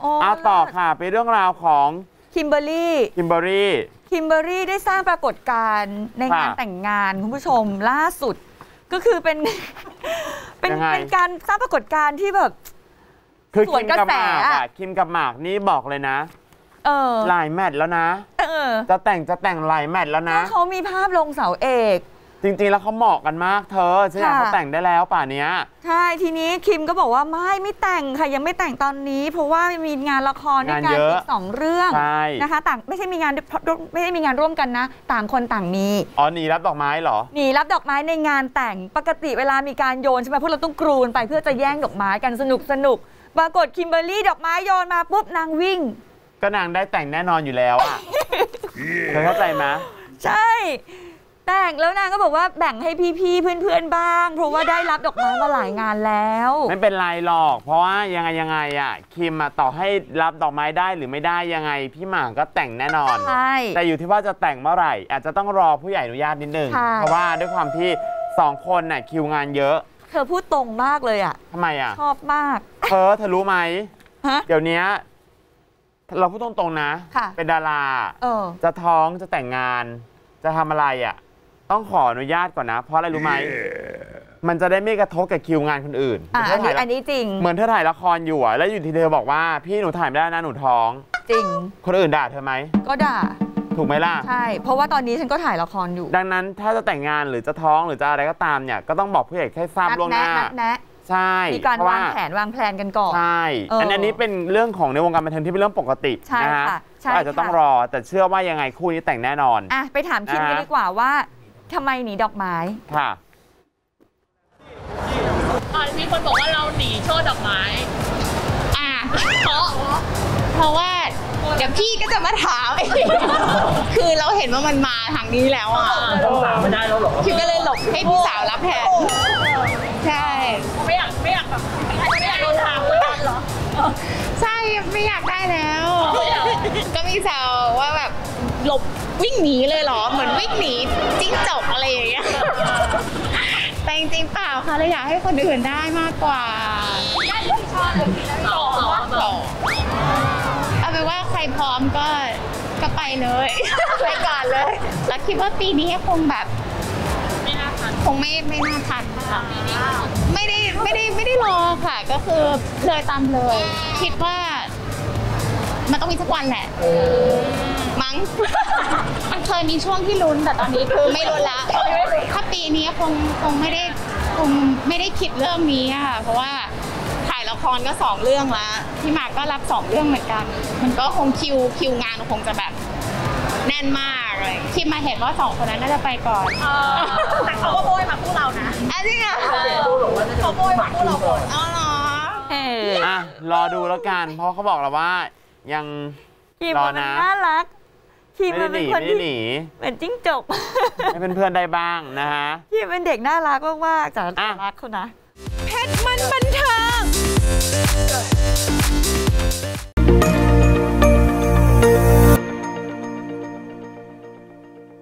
ต่อค่ะไปเรื่องราวของคิมเบอร์รี่ได้สร้างปรากฏการณ์ในงานแต่งงานคุณผู้ชมล่าสุดก็คือเป็นการสร้างปรากฏการณ์ที่แบบคือคิมกับหมากนี่บอกเลยนะหลายแมตช์แล้วนะจะแต่งหลายแมตช์แล้วนะเขามีภาพลงเสาเอกจริงๆแล้วเขาเหมาะกันมากเธอใช่ไหมเขาแต่งได้แล้วป่ะเนี้ยใช่ทีนี้คิมก็บอกว่าไม่แต่งค่ะยังไม่แต่งตอนนี้เพราะว่ามีงานละครด้วยกันอีก2 เรื่องนะคะต่างไม่ใช่มีงานร่วมกันนะต่างคนต่างมีหนีรับดอกไม้เหรอหนีรับดอกไม้ในงานแต่งปกติเวลามีการโยนใช่ไหมพวกเราต้องกรูนไปเพื่อจะแย่งดอกไม้กันสนุกปรากฏคิมเบอร์รี่ดอกไม้โยนมาปุ๊บนางวิ่งก็นางได้แต่งแน่นอนอยู่แล้วอ่ะเธอเข้าใจไหมใช่แต่งแล้วนางก็บอกว่าแบ่งให้พี่ๆเพื่อนๆบ้างเพราะว่าได้รับดอกไม้มาหลายงานแล้วไม่เป็นไรหรอกเพราะว่ายังไงอ่ะคิมต่อให้รับดอกไม้ได้หรือไม่ได้ยังไงพี่หมากก็แต่งแน่นอนใช่แต่อยู่ที่ว่าจะแต่งเมื่อไหร่อาจจะต้องรอผู้ใหญ่อนุญาตนิดนึงเพราะว่าด้วยความที่2 คนน่ะคิวงานเยอะเธอพูดตรงมากเลยอ่ะทำไมอ่ะชอบมากเธอรู้ไหมเดี๋ยวนี้เราพูดตรงๆนะเป็นดาราจะท้องจะแต่งงานจะทำอะไรอ่ะต้องขออนุญาตก่อนนะเพราะอะไรรู้ไหมมันจะได้ไม่กระทบกับคิวงานคนอื่นอันนี้จริงเหมือนเธอถ่ายละครอยู่อ่ะแล้วอยู่ที่เธอบอกว่าพี่หนูถ่ายไม่ได้นะหนูท้องจริงคนอื่นด่าเธอไหมก็ด่าถูกไหมล่ะใช่เพราะว่าตอนนี้ฉันก็ถ่ายละครอยู่ดังนั้นถ้าจะแต่งงานหรือจะท้องหรือจะอะไรก็ตามเนี่ยก็ต้องบอกผู้ใหญ่ให้ทราบล่วงหน้าใช่มีการวางแผนกันก่อนใช่อันนี้เป็นเรื่องของในวงการบันเทิงที่เป็นเรื่องปกตินะฮะอาจจะต้องรอแต่เชื่อว่ายังไงคู่นี้แต่งแน่นอนไปถามคิมกันดีกว่าว่าทำไมหนีดอกไม้ค่ะมีคนบอกว่าเราหนีช่อดอกไม้เพราะว่าเดี๋ยวพี่ก็จะมาถามคือเราเห็นว่ามันมาทางนี้แล้วไม่ได้แล้วหรอคิมก็เลยหลบให้พี่สาวรับแทนใช่ไม่อยากแบบไม่อยากโดนถามเลยเหรอใช่ไม่อยากได้แล้วก็มีแซวว่าแบบหลบวิ่งหนีเลยเหรอเหมือนวิ่งหนีจิ้งจกอะไรอย่างเงี้ยแต่จริงๆเปล่าค่ะเราอยากให้คนอื่นได้มากกว่าเอาเป็นว่าใครพร้อมก็ไปเลยไปก่อนเลยแล้วคิดว่าปีนี้คงแบบไม่น่าทันคงไม่น่าทันค่ะไม่ได้รอค่ะก็คือเลยตามเลยคิดว่ามันต้องมีสักวันแหละมั้งมันเคยมีช่วงที่ลุ้นแต่ตอนนี้คือไม่ลุ้นละถ้าปีนี้คงไม่ได้คิดเรื่องนี้ค่ะเพราะว่าถ่ายละครก็2 เรื่องละพี่หมากก็รับ2 เรื่องเหมือนกันมันก็คงคิวงานคงจะแบบแน่นมากเลยที่มาเห็นว่า2 คนนั้นน่าจะไปก่อนแต่เขาก็โบยมาคู่เรานะจริงเหรอเขาโบยมาคู่เราหมดเหรอรอดูแล้วกันเพราะเขาบอกเราว่ายังรอนะน่ารักคิมเป็นคนที่เป็นจิ้งจกให้เพื่อนๆได้บ้างนะฮะคิมเป็นเด็กน่ารักมากๆแต่รักเขานะเพชรมันบันเทิง